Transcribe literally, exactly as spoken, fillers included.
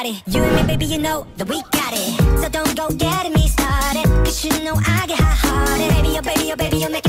it. You and me, baby, you know that we got it. So don't go getting me started, cause you know I get hot-hearted. Baby, oh baby, oh baby, you're making